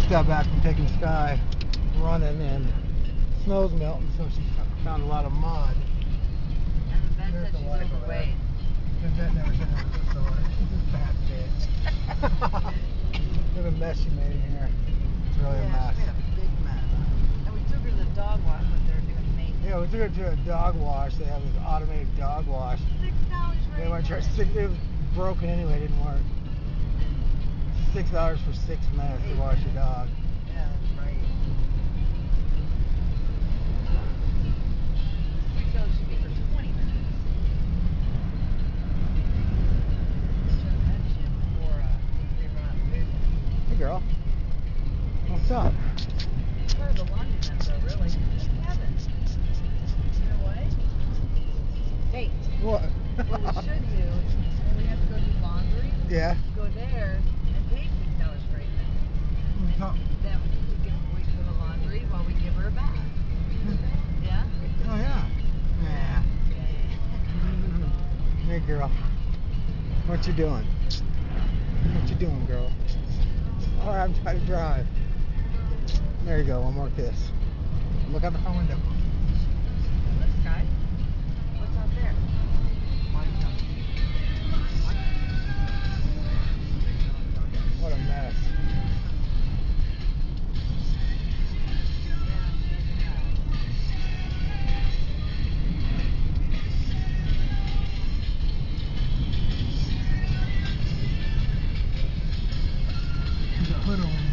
got back from taking Skye running and snow's melting, so she found a lot of mud. And the vet said she's overweight. The vet never said it was a sore. Fat bitch. Look at the mess she made in here. It's really a mess. She made a big mess. And we took her to the dog wash when they were doing maintenance. Yeah, we took her to a dog wash. They have this automated dog wash. $6 right They went to it was broken anyway, it didn't work. $6 for 6 minutes to wash your dog. Yeah, that's right. $6 should be for 20 minutes. Should have mentioned it before they run out of food. Hey girl. What's up? Part of the laundry mess though, really. Kevin. You know what? Hey. What? What we should do is when we have to go do laundry, Yeah. go there and pay $6 for it. That we can wait for the laundry while we give her a bath. Yeah? Oh yeah. Yeah. Hey girl. What you doing? What you doing, girl? Alright, I'm trying to drive. There you go, one more kiss. Look out the front window. Look, Skye. What's out there? What a mess. There's a hood on